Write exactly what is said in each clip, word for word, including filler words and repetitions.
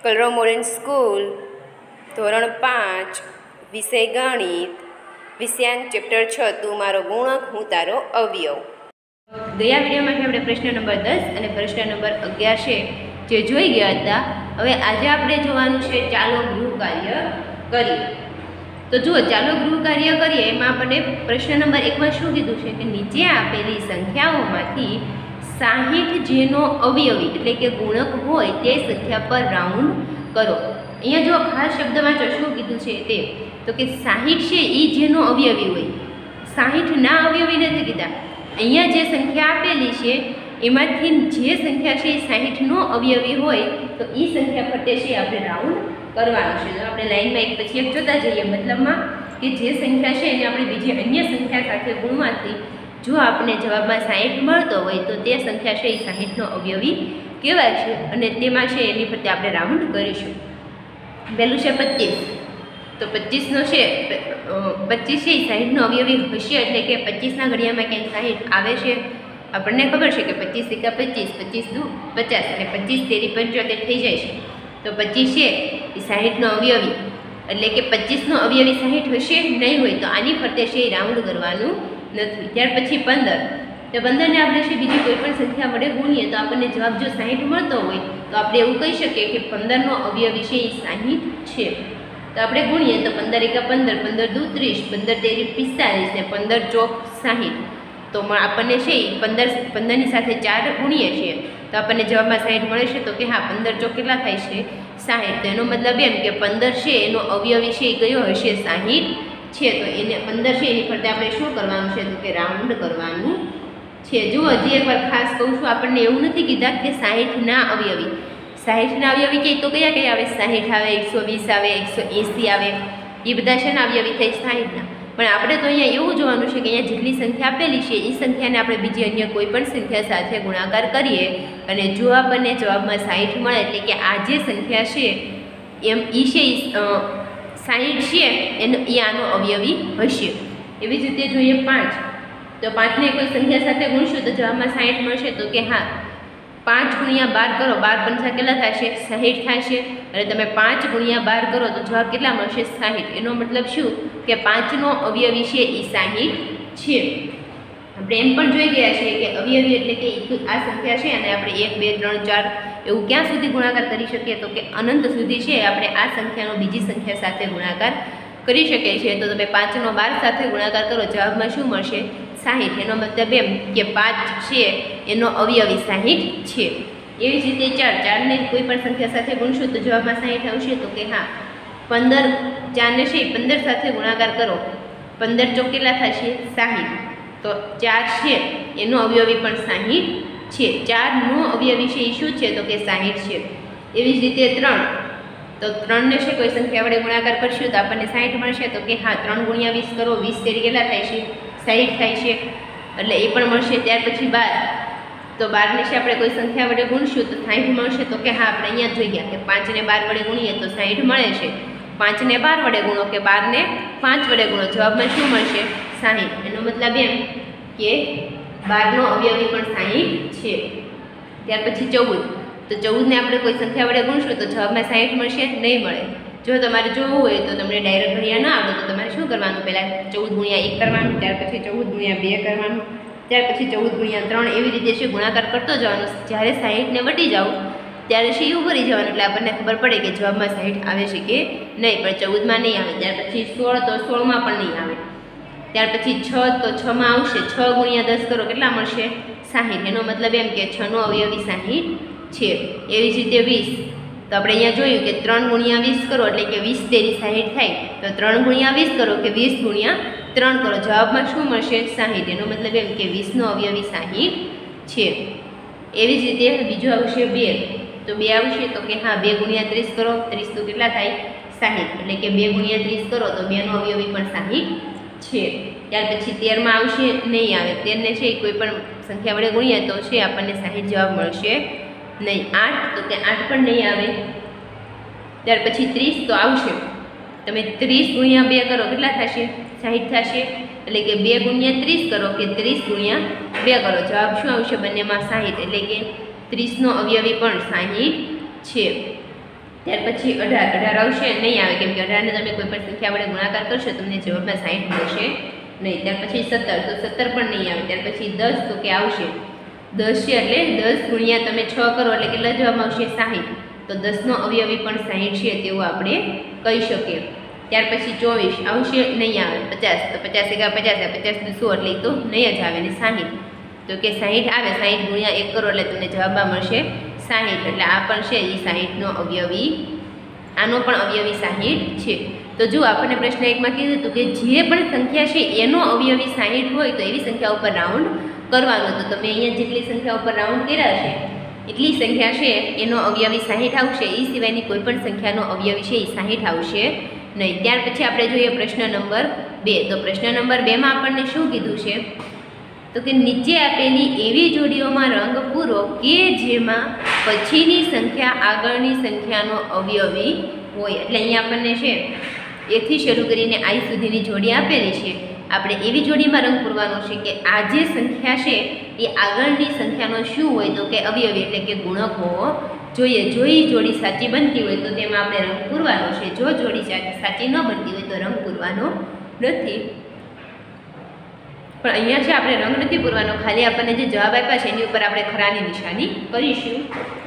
કલરવ modern school ધોરણ પાંચ વિષય ગણિત વિષયાંક ચેપ્ટર છ તું મારો ગુણક હું તારો અવયવ। ગયા વિડીયોમાં આપણે પ્રશ્ન નંબર દસ અને પ્રશ્ન નંબર અગિયાર છે જે જોઈ ગયા હતા। હવે આજે આપણે જોવાનું છે ચાલો ગૃહ કાર્ય કરીએ। તો જુઓ ચાલો ગૃહ કાર્ય કરીએ એમાં આપણે પ્રશ્ન નંબર એકમાં શું કીધું છે કે નીચે આપેલી સંખ્યાઓમાંથી સાહીઠ જેનો અવયવી એટલે કે ગુણક હોય તે સંખ્યા પર રાઉન્ડ કરો। અહીંયા જો ખાસ શબ્દમાં જો શું કીધું છે તે તો કે સાહીઠ છે એ જેનો અવયવી હોય, સાહીઠ ના અવયવી નથી કીધા। અહીંયા જે સંખ્યા આપેલી છે એમાંથી જે સંખ્યા છે એ સાહીઠનો અવયવી હોય તો એ સંખ્યા પર છે આપણે રાઉન્ડ કરવાનું છે। તો આપણે લાઈનમાં એક પછી એક જોતા જઈએ, મતલબમાં કે જે સંખ્યા છે એને આપણે બીજી અન્ય સંખ્યા સાથે ગુણવાથી જો આપણે જવાબમાં સાહીઠ મળતો હોય તો તે સંખ્યા છે એ સાહીઠનો અવયવી કહેવાય છે અને તેમાં છે એની ફરતે આપણે રાઉન્ડ કરીશું। પહેલું છે પચીસ, તો પચીસનો છે પચીસ છે એ સાહીઠનો અવયવી હશે એટલે કે પચીસના ઘડિયામાં ક્યાંય સાહીઠ આવે છે આપણને ખબર છે કે પચીસ એકા પચીસ, પચીસ દુ પચાસ અને પચીસ તેરી પંચોતેર થઈ જાય છે। તો પચીસ છે એ સાહીઠનો અવયવી એટલે કે પચીસનો અવયવી સાહીઠ હશે નહીં હોય તો આની ફરતે છે એ રાઉન્ડ કરવાનું નથી। ત્યાર પછી પંદર, તો પંદરને આપણે છે બીજી કોઈ પણ સંખ્યા વડે ગુણીએ તો આપણને જવાબ જો સાહીઠ મળતો હોય તો આપણે એવું કહી શકીએ કે પંદરનો અવયવી છે એ સાહીઠ છે। તો આપણે ગુણીએ તો પંદર એકા પંદર, પંદર દુ ત્રીસ, પંદર તેરી પિસ્તાલીસ ને પંદર ચોક સાહીઠ। તો આપણને છે એ પંદર પંદરની સાથે ચાર ગુણીએ છીએ તો આપણને જવાબમાં સાહીઠ મળે છે। તો કે હા પંદર ચોક કેટલા થાય છે સાહીઠ। તો એનો મતલબ એમ કે પંદર છે એનો અવયવી છે એ કયો હશે સાહીઠ છે। તો એને પંદર છે એની ફરતે આપણે શું કરવાનું છે તો કે રાઉન્ડ કરવાનું છે। જો હજી એકવાર ખાસ કહું છું, આપણને એવું નથી કીધા કે સાહીઠના અવયવી, સાહીઠના અવયવી કે તો કયા કયા આવે, સાહીઠ આવે, એકસો વીસ આવે, એકસો એંસી આવે, એ બધા છે ને અવયવી થઈ સાહીઠના। પણ આપણે તો અહીંયા એવું જોવાનું છે કે અહીંયા જેટલી સંખ્યા આપેલી છે એ સંખ્યાને આપણે બીજી અન્ય કોઈ પણ સંખ્યા સાથે ગુણાકાર કરીએ અને જો આપણને જવાબમાં સાહીઠ મળે એટલે કે આ જે સંખ્યા છે એમ એ છે સાહીઠ છે એનો એ આનો અવયવી હશે। એવી જ રીતે જોઈએ પાંચ, તો પાંચને કોઈ સંખ્યા સાથે ગુણશું તો જવાબમાં સાહીઠ મળશે। તો કે હા પાંચ ગુણ્યા બાર કરો, બાર પંચા કેટલા થશે સાહીઠ થશે અને તમે પાંચ ગુણ્યા બાર કરો તો જવાબ કેટલા મળશે સાહીઠ। એનો મતલબ શું કે પાંચનો અવયવી છે એ સાહીઠ છે। આપણે એમ પણ જોઈ ગયા છે કે અવયવી એટલે કે આ સંખ્યા છે અને આપણે એક બે ત્રણ ચાર એવું ક્યાં સુધી ગુણાકાર કરી શકીએ તો કે અનંત સુધી છે આપણે આ સંખ્યાનો બીજી સંખ્યા સાથે ગુણાકાર કરી શકીએ છીએ। તો તમે પાંચનો બાર સાથે ગુણાકાર કરો જવાબમાં શું મળશે સાહીઠ। એનો મતલબ એમ કે પાંચ છે એનો અવયવી સાહીઠ છે। એવી જ રીતે ચાર, ચારને કોઈ પણ સંખ્યા સાથે ગુણશું તો જવાબમાં સાહીઠ આવશે। તો કે હા પંદર, ચારને છે પંદર સાથે ગુણાકાર કરો, પંદર ચોક કેટલા થશે સાહીઠ। તો ચાર છે એનો અવયવી પણ સાહીઠ છે, ચારનો અવયવી છે એ શું છે તો કે સાહીઠ છે। એવી જ રીતે ત્રણ, તો ત્રણને છે કોઈ સંખ્યા વડે ગુણાકાર કરશું તો આપણને સાહીઠ મળશે। તો કે હા ત્રણ ગુણ્યા વીસ કરો, વીસ તેરી કેટલા થાય છે સાહીઠ થાય છે એટલે એ પણ મળશે। ત્યાર પછી બાર, તો બારને છે આપણે કોઈ સંખ્યા વડે ગુણશું તો સાહીઠ મળશે। તો કે હા આપણે અહીંયા જોઈ ગયા કે પાંચને બાર વડે ગુણીએ તો સાહીઠ મળે છે, પાંચને બાર વડે ગુણો કે બારને પાંચ વડે ગુણો જવાબમાં શું મળશે સાહીઠ। એનો મતલબ એમ કે બારનો અવયવી પણ સાહીઠ છે। ત્યાર પછી ચૌદ, તો ચૌદને આપણે કોઈ સંખ્યા વડે ગુણશું તો જવાબમાં સાહીઠ મળશે નહીં મળે। જો તમારે જોવું હોય તો તમને ડાયરેક્ટ ઘડિયા ન આવડે તો તમારે શું કરવાનું, પહેલાં ચૌદ ગુણ્યા એક કરવાનું, ત્યાર પછી ચૌદ ગુણ્યા બે કરવાનું, ત્યાર પછી ચૌદ ગુણ્યા ત્રણ, એવી રીતે છે ગુણાકાર કરતો જવાનો। જ્યારે સાહીઠને વટી જાઓ ત્યારે છે એવું કરી જવાનું એટલે આપણને ખબર પડે કે જવાબમાં સાહીઠ આવે છે કે નહીં, પણ ચૌદમાં નહીં આવે। ત્યાર પછી સોળ, તો સોળમાં પણ નહીં આવે। ત્યાર પછી છ, તો છમાં આવશે, છ ગુણ્યા દસ કરો કેટલા મળશે સાહીઠ। એનો મતલબ એમ કે છનો અવયવી સાહીઠ છે। એવી જ રીતે વીસ, તો આપણે અહીંયા જોયું કે ત્રણ ગુણ્યા વીસ કરો એટલે કે વીસ તેરી સાહીઠ થાય, તો ત્રણ ગુણ્યા વીસ કરો કે વીસ ગુણ્યા ત્રણ કરો જવાબમાં શું મળશે સાહીઠ। એનો મતલબ એમ કે વીસનો અવયવી સાહીઠ છે। એવી જ રીતે બીજું આવશે બે, તો બે આવશે તો કે હા બે ગુણ્યા ત્રીસ કરો, ત્રીસ તો કેટલા થાય સાહીઠ એટલે કે બે ગુણ્યા ત્રીસ કરો તો બેનો અવયવી પણ સાહીઠ છે। ત્યાર પછી તેરમાં આવશે નહીં આવે, તેરને છે કોઈ પણ સંખ્યા વડે ગુણીએ તો છે આપણને સાહીઠ જવાબ મળશે નહીં। આઠ, તો કે આઠ પણ નહીં આવે। ત્યાર પછી ત્રીસ, તો આવશે, તમે ત્રીસ ગુણ્યા બે કરો કેટલા થશે સાહીઠ થશે એટલે કે બે ગુણ્યા ત્રીસ કરો કે ત્રીસ ગુણ્યા બે કરો જવાબ શું આવશે બંનેમાં સાહીઠ એટલે કે ત્રીસનો અવયવી પણ સાહીઠ છે। ત્યાર પછી અઢાર અઢાર આવશે નહીં આવે, કેમ કે અઢારને તમે કોઈ પણ સંખ્યા વડે ગુણાકાર કરશો તમને જવાબમાં સાઠ મળશે નહીં. ત્યાર પછી સત્તર, તો સત્તર પણ નહીં આવે. ત્યાર પછી દસ, તો કે આવશે દસ છે એટલે દસ ગુણ્યા તમે છ કરો એટલે કેટલા જવાબ આવશે? સાઠ. તો દસનો અવયવી પણ સાઠ છે તેવું આપણે કહી શકીએ. ત્યાર પછી ચોવીસ આવશે નહીં આવે. પચાસ, તો પચાસ એકા પચાસ, પચાસ સો એટલે તો નહીં જ આવે ને સાઠ. તો કે સાઠ આવે, સાઠ ગુણ્યા એક કરો એટલે તમને જવાબમાં મળશે સાઠ. એટલે આ પણ છે એ સાઠનો અવયવી, આનો પણ અવયવી સાઠ છે. તો જો આપણને પ્રશ્ન એકમાં કીધું હતું કે જે પણ સંખ્યા છે એનો અવયવી સાઠ હોય તો એવી સંખ્યા ઉપર રાઉન્ડ કરવાનો. તો તમે અહીંયા જેટલી સંખ્યા ઉપર રાઉન્ડ કર્યા છે એટલી સંખ્યા છે એનો અવયવી સાઠ આવશે. એ સિવાયની કોઈ પણ સંખ્યાનો અવયવી છે એ સાઠ આવશે નહીં. ત્યાર પછી આપણે જોઈએ પ્રશ્ન નંબર બે. તો પ્રશ્ન નંબર બેમાં આપણને શું કીધું છે? તો કે નીચે આપેલી એવી જોડીઓમાં રંગ પૂરો કે જેમાં પછીની સંખ્યા આગળની સંખ્યાનો અવયવી હોય. એટલે અહીંયા આપણને છે એથી શરૂ કરીને આઈ સુધીની જોડી આપેલી છે. આપણે એવી જોડીમાં રંગ પૂરવાનો છે કે આ જે સંખ્યા છે એ આગળની સંખ્યાનો શું હોય? તો કે અવયવી એટલે કે ગુણક હોવો જોઈએ. જો એ જોડી સાચી બનતી હોય તો તેમાં આપણે રંગ પૂરવાનો છે. જો જોડી સાચી ન બનતી હોય તો રંગ પૂરવાનો નથી. પણ અહીંયા છે આપણે રંગ નથી પૂરવાનો, ખાલી આપણને જે જવાબ આપ્યા છે એની ઉપર આપણે ખરાની નિશાની કરીશું.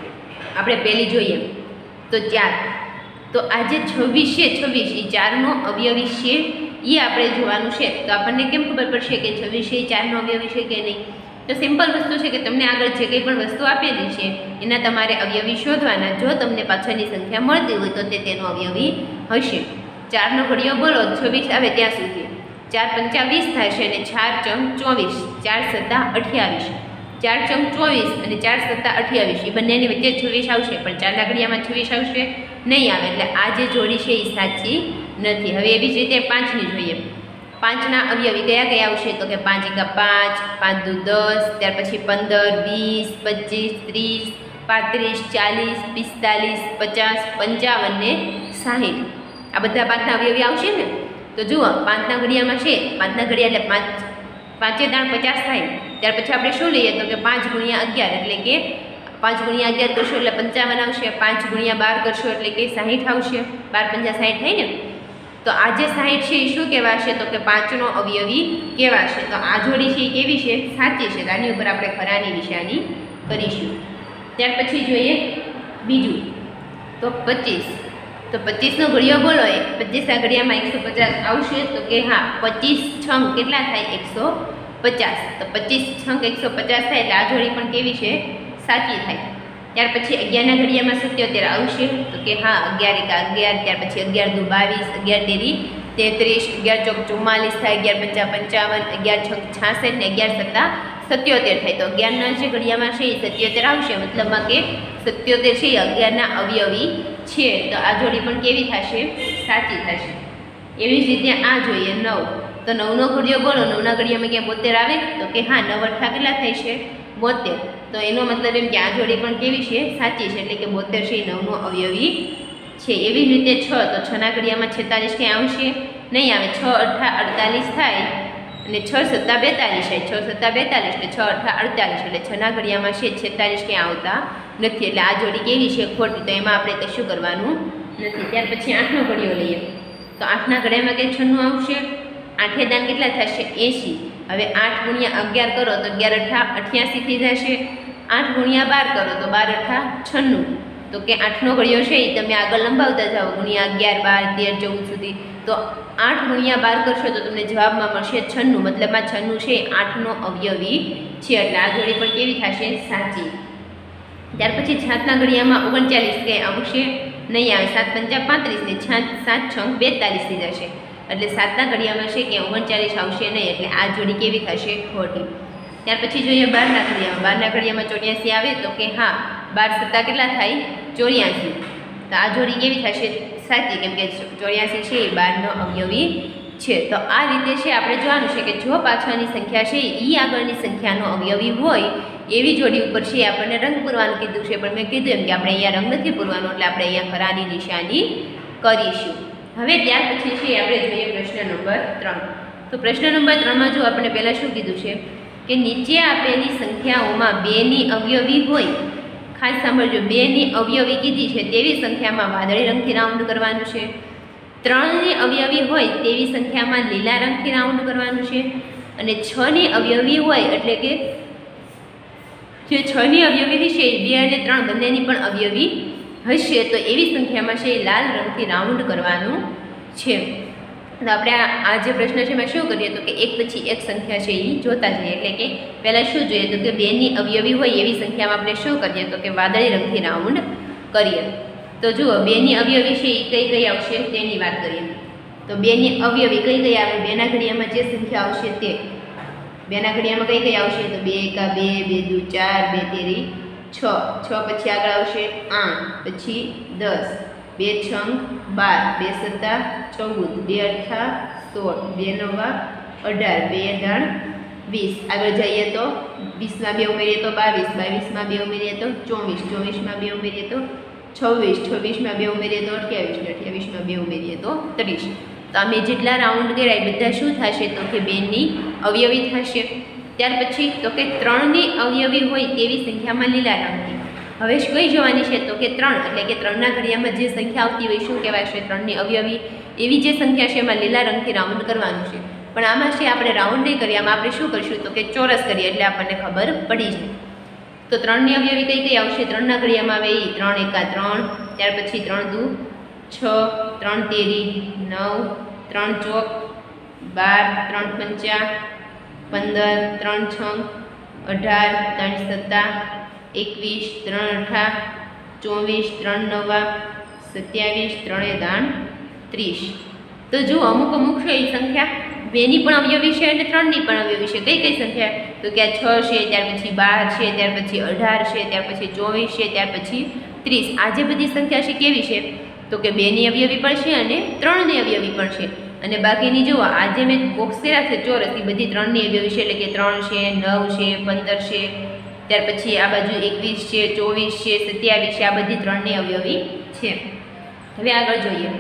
આપણે પહેલી જોઈએ તો ચાર. તો આ જે છવ્વીસ છે, છવ્વીસ એ ચારનો અવયવી છે એ આપણે જોવાનું છે. તો આપણને કેમ ખબર પડશે કે છવ્વીસ એ ચારનો અવયવી છે કે નહીં? તો સિમ્પલ વસ્તુ છે કે તમને આગળ જે કંઈ પણ વસ્તુ આપેલી છે એના તમારે અવયવી શોધવાના. જો તમને પાછળની સંખ્યા મળતી હોય તો તે તેનો અવયવી હશે. ચારનો ઘડિયો બોલો છવ્વીસ આવે ત્યાં સુધી. ચાર પંચા વીસ થશે અને ચાર ચમ ચોવીસ, ચાર સત્તા અઠ્યાવીસ. ચાર ચમ ચોવીસ અને ચાર સત્તા અઠ્યાવીસ એ બંનેની વચ્ચે છવ્વીસ આવશે, પણ ચારના ઘડિયામાં છવ્વીસ આવશે નહીં આવે. એટલે આ જે જોડી છે એ સાચી નથી. હવે એવી જ રીતે પાંચની જોઈએ. પાંચના અવયવી કયા કયા આવશે? તો કે પાંચ એકા પાંચ, પાંચ દુ દસ, ત્યાર પછી પંદર, વીસ, પચીસ, ત્રીસ, પાંત્રીસ, ચાલીસ, પિસ્તાલીસ, પચાસ, પંચાવન ને સાહીઠ. આ બધા પાંચના અવયવી આવશે ને? તો જુઓ પાંચના ઘડિયામાં છે, પાંચના ઘડિયા એટલે પાંચ પાંચે દાણ પચાસ થાય. ત્યાર પછી આપણે શું લઈએ? તો કે પાંચ ગુણ્યા અગિયાર એટલે કે પાંચ ગુણ્યા અગિયાર કરશો એટલે પંચાવન આવશે. પાંચ ગુણ્યા બાર કરશો એટલે કે સાહીઠ આવશે. બાર પંચા સાહીઠ થાય ને? તો આ જે સાહીઠ છે એ શું કહેવાશે? તો કે પાંચનો અવયવી કહેવાશે. તો આ જોડી છે એ કેવી છે? સાચી છે. તો આની ઉપર આપણે ખરાની નિશાની કરીશું. ત્યાર પછી જોઈએ બીજું તો પચીસ. તો પચીસનો ઘડિયો બોલો એ પચીસના ઘડિયામાં એકસો પચાસ આવશે? તો કે હા. પચીસ છંગ કેટલા થાય? એકસો પચાસ. તો પચીસ છંગ એકસો પચાસ થાય એટલે આ જોડી પણ કેવી છે? સાચી થાય. ત્યાર પછી અગિયારના ઘડિયામાં સત્યોતેર આવશે? તો કે હા. અગિયાર એકા અગિયાર, ત્યાર પછી અગિયાર દુ બાવીસ, અગિયાર તેરી તેત્રીસ, અગિયાર ચોક ચુમ્માલીસ થાય, અગિયાર પંચા પંચાવન, અગિયાર છ છાસઠ ને અગિયાર સત્તા સત્યોતેર થાય. તો અગિયારના જે ઘડિયામાં છે એ સત્યોતેર આવશે, મતલબમાં કે સત્યોતેર છે એ અગિયારના અવયવી છે. તો આ જોડી પણ કેવી થશે? સાચી થશે. એવી જ રીતે આ જોઈએ નવ. તો નવનો ઘડિયો બોલો. નવના ઘડિયામાં ક્યાં બોતેર આવે? તો કે હા. નવ અઠ્ઠા કેટલા થાય છે? બોતેર. તો એનો મતલબ એમ કે આ જોડી પણ કેવી છે? સાચી છે. એટલે કે બોતેર છે એ નવનો અવયવી છે. એવી જ રીતે છ. તો છના ઘડિયામાં છેતાલીસ ક્યાં આવશે? નહીં આવે. છ અઠ્ઠા અડતાલીસ થાય અને છ સત્તા બેતાલીસ થાય. છ સત્તા બેતાલીસ એટલે છ અઠ્ઠા અડતાલીસ એટલે છના ઘડિયામાં છે છેતાલીસ ક્યાં આવતા નથી. એટલે આ જોડી કેવી છે? ખોટી. તો એમાં આપણે કશું કરવાનું નથી. ત્યાર પછી આઠનો ઘડિયો લઈએ. તો આઠના ઘડિયામાં કંઈ છન્નું આવશે? આઠે દાન કેટલા થશે? એંશી. હવે આઠ ગુણ્યા અગિયાર કરો તો અગિયાર અઠ્ઠા અઠ્યાસી થઈ જશે. આઠ ગુણ્યા બાર કરો તો બાર અઠ્ઠા છન્નું. તો કે આઠનો ઘડિયો છે એ તમે આગળ લંબાવતા જાઓ ગુણ્યા અગિયાર, બાર, તેર, ચૌદ સુધી. તો આઠ ગુણ્યા બાર કરશો તો તમને જવાબમાં મળશે છન્નું. મતલબમાં છન્નું છે આઠનો અવયવી છે. એટલે આ જોડી પણ કેવી થશે? સાચી. ત્યાર પછી સાતના ઘડિયામાં ઓગણચાલીસ કંઈ આવશે? નહીં આવે. સાત પંચા પાંત્રીસ ને છાત સાત છંગ બેતાલીસ થઈ જશે. એટલે સાતના ઘડિયામાં છે કે ઓગણચાલીસ આવશે નહીં. એટલે આ જોડી કેવી થશે? ખોટી. ત્યાર પછી જોઈએ બારના ઘડિયામાં. બારના ઘડિયામાં ચોર્યાસી આવે? તો કે હા. બાર સત્તા કેટલા થાય? ચોર્યાસી. તો આ જોડી કેવી થશે? સાચી, કેમ કે ચોર્યાસી છે એ બારનો અવયવી છે. તો આ રીતે છે આપણે જોવાનું છે કે જો પાછળની સંખ્યા છે એ આગળની સંખ્યાનો અવયવી હોય એવી જોડી ઉપર છે આપણને રંગ પૂરવાનું કીધું છે. પણ મેં કીધું એમ કે આપણે અહીંયા રંગ નથી પૂરવાનો, એટલે આપણે અહીંયા ખરાની નિશાની કરીશું. હવે ત્યાર પછી છે આપણે જોઈએ પ્રશ્ન નંબર ત્રણ. તો પ્રશ્ન નંબર ત્રણમાં જો આપણે પહેલાં શું કીધું છે કે નીચે આપેલી સંખ્યાઓમાં બેની અવયવી હોય ખાસ સાંભળજો, બેની અવયવી કીધી છે તેવી સંખ્યામાં વાદળી રંગથી રાઉન્ડ કરવાનું છે. ત્રણની અવયવી હોય તેવી સંખ્યામાં લીલા રંગથી રાઉન્ડ કરવાનું છે. અને છની અવયવી હોય એટલે કે જે છની અવયવી હશે બે અને ત્રણ બંનેની પણ અવયવી હશે તો એવી સંખ્યામાં છે એ લાલ રંગથી રાઉન્ડ કરવાનું છે. તો આપણે આ જે પ્રશ્ન છે એમાં શું કરીએ તો કે એક પછી એક સંખ્યા છે એ જોતા જઈએ. એટલે કે પહેલાં શું જોઈએ તો કે બેની અવયવી હોય એવી સંખ્યામાં આપણે શું કરીએ તો કે વાદળી રંગથી રાઉન્ડ કરીએ. તો જુઓ, બેની અવયવી છે એ કઈ કઈ આવશે તેની વાત કરીએ. તો બેની અવયવી કઈ કઈ આવે? બેના ઘડિયામાં જે સંખ્યા આવશે તે. બેના ઘડિયામાં કઈ કઈ આવશે તો બે એકા બે, બે દુ ચાર, બે તેરી છ. છ પછી આગળ આવશે આઠ, પછી દસ, બે છંગ બાર, બે સત્તા ચૌદ, બે અઠા સોળ, બે નવા અઢાર, બે અઢાર વીસ. આગળ જઈએ તો વીસમાં બે ઉમેરીએ તો બાવીસ, બાવીસમાં બે ઉમેરીએ તો ચોવીસ, ચોવીસમાં બે ઉમેરીએ તો છવ્વીસ, છવ્વીસમાં બે ઉમેરીએ તો અઠ્યાવીસ, અઠ્યાવીસમાં બે ઉમેરીએ તો ત્રીસ. તો અમે જેટલા રાઉન્ડ કર્યા બધા શું થશે તો કે બેની અવયવી થશે. ત્યાર પછી તો કે ત્રણની અવયવી હોય તેવી સંખ્યામાં લીલા રંગથી. હવે કઈ જોવાની છે તો કે ત્રણ, એટલે કે ત્રણના ઘડિયામાં જે સંખ્યા આવતી હોય શું કહેવાશે? ત્રણની અવયવી એવી જે સંખ્યા છે એમાં લીલા રંગથી રાઉન્ડ કરવાનું છે. પણ આમાં છે આપણે રાઉન્ડ નહીં કરીએ, આમાં આપણે શું કરીશું તો કે ચોરસ કરીએ એટલે આપણને ખબર પડી જાય. તો ત્રણની અવયવી કઈ કઈ આવશે? ત્રણના ઘડિયામાં આવે એ ત્રણ એકા ત્રણ, ત્યાર પછી ત્રણ દુ છ, ત્રણ તેરી નવ, ત્રણ ચોક બાર, ત્રણ પંચા પંદર, ત્રણ છંગ અઢાર, ત્રણ સત્તા એકવીસ, ત્રણ અઠા ચોવીસ, ત્રણ નવા સત્યાવીસ, ત્રણે દાણ ત્રીસ. તો જો અમુક અમુક છે એ સંખ્યા બેની પણ અવયવી છે અને ત્રણની પણ અવયવી છે. કઈ કઈ સંખ્યા તો કે આ છ છે, ત્યાર પછી બાર છે, ત્યાર પછી અઢાર છે, ત્યાર પછી ચોવીસ છે, ત્યાર પછી ત્રીસ. આ જે બધી સંખ્યા છે કેવી છે તો કે બેની અવયવી પણ છે અને ત્રણની અવયવી પણ છે. અને બાકીની જુઓ આજે મેં બોક્સ કર્યા છે ચોરસ, એ બધી ત્રણની અવયવી છે. એટલે કે ત્રણ છે, નવ છે, પંદર છે, ત્યાર પછી આ બાજુ એકવીસ છે, ચોવીસ છે, સત્યાવીસ છે, આ બધી ત્રણની અવયવી છે. હવે આગળ જોઈએ,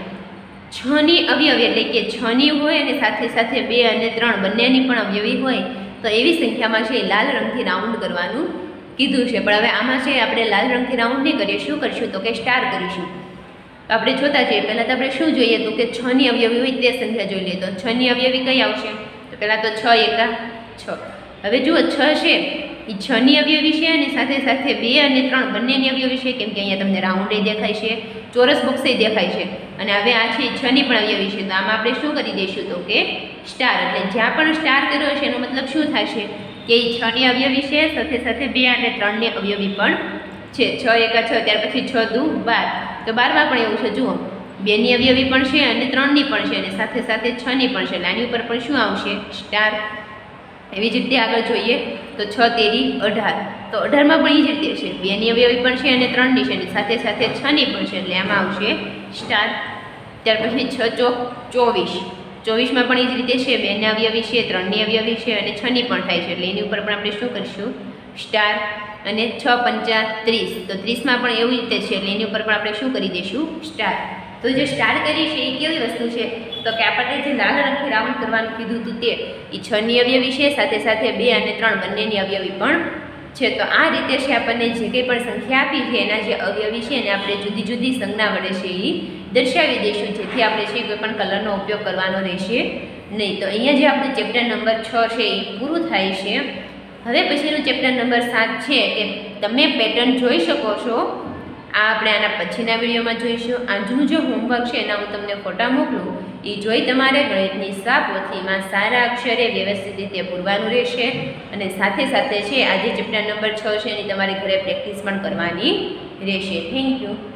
છની અવયવી એટલે કે છની હોય અને સાથે સાથે બે અને ત્રણ બંનેની પણ અવયવી હોય તો એવી સંખ્યામાં છે લાલ રંગથી રાઉન્ડ કરવાનું કીધું છે. પણ હવે આમાં છે આપણે લાલ રંગથી રાઉન્ડ નહીં કરીએ, શું કરીશું તો કે સ્ટાર કરીશું. તો આપણે જોતા જઈએ. પહેલાં તો આપણે શું જોઈએ તો કે છની અવયવી હોય તે સંખ્યા જોઈ લઈએ. તો છની અવયવી કઈ આવશે તો પહેલાં તો છ એકા છ. હવે જુઓ છ છે એ છની અવયવી છે અને સાથે સાથે બે અને ત્રણ બંનેની અવયવી છે, કેમ કે અહીંયા તમને રાઉન્ડે દેખાય છે, ચોરસ બોક્સે દેખાય છે. અને હવે આ છે છની પણ અવયવી છે. તો આમાં આપણે શું કરી દઈશું તો કે સ્ટાર. એટલે જ્યાં પણ સ્ટાર કર્યો છે એનો મતલબ શું થશે કે એ છની અવયવી છે, સાથે સાથે બે અને ત્રણની અવયવી પણ છે. છ એકા છ, ત્યાર પછી છ દુ બાર. તો બારમાં પણ એવું છે, જુઓ બેની અવયવી પણ છે અને ત્રણની પણ છે અને સાથે સાથે છની પણ છે. એટલે આની ઉપર પણ શું આવશે સ્ટાર. એવી જ રીતે આગળ જોઈએ તો છ તેરી અઢાર. તો અઢારમાં પણ એ જ રીતે છે, બેની અવયવી પણ છે અને ત્રણની છે અને સાથે સાથે છની પણ છે. એટલે આમાં આવશે સ્ટાર. ત્યાર પછી છ ચોક ચોવીસ. ચોવીસમાં પણ એ જ રીતે છે, બેની અવયવી છે, ત્રણની અવયવી છે અને છની પણ થાય છે. એટલે એની ઉપર પણ આપણે શું કરીશું સ્ટાર. અને છ પંચા ત્રીસ. તો ત્રીસમાં પણ એવી રીતે છે, એટલે એની ઉપર પણ આપણે શું કરી દઈશું સ્ટાર. તો જે સ્ટાર કરી છે એ કેવી વસ્તુ છે તો કે આપણને જે લાલ રંગથી રાઉન્ડ કરવાનું કીધું હતું તે એ છની અવયવી છે, સાથે સાથે બે અને ત્રણ બંનેની અવયવી પણ છે. તો આ રીતે છે આપણને જે કંઈ પણ સંખ્યા આપી છે એના જે અવયવી છે એને આપણે જુદી જુદી સંજ્ઞા વડે છે એ દર્શાવી દઈશું, જેથી આપણે છે કોઈ પણ કલરનો ઉપયોગ કરવાનો રહેશે નહીં. તો અહીંયા જે આપણું ચેપ્ટર નંબર છ છે એ પૂરું થાય છે. હવે પછીનું ચેપ્ટર નંબર સાત છે કે તમે પેટર્ન જોઈ શકો છો. આ આપણે આના પછીના વિડીયોમાં જોઈશું. આજનું જે હોમવર્ક છે એના હું તમને ફોટા મોકલું, એ જોઈ તમારે ગણિતની સા પોથીમાં સારા અક્ષરે વ્યવસ્થિત રીતે પૂરવાનું રહેશે. અને સાથે સાથે છે આજે ચેપ્ટર નંબર છ છે એની તમારે ઘરે પ્રેક્ટિસ પણ કરવાની રહેશે. Thank you.